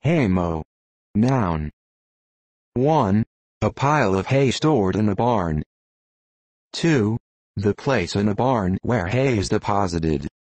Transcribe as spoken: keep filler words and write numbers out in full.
Haymow. Noun. one. A pile of hay stored in a barn. two. The place in a barn where hay is deposited.